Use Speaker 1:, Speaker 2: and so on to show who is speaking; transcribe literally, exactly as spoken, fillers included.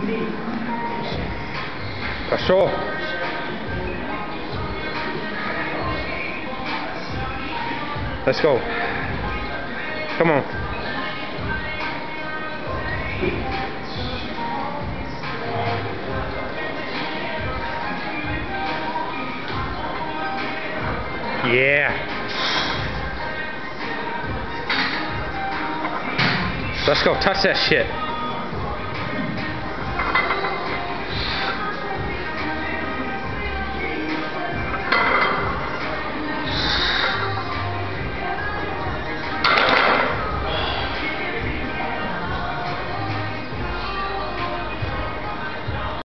Speaker 1: Пошел. Let's go. Come on. Yeah. Let's go touch that shit.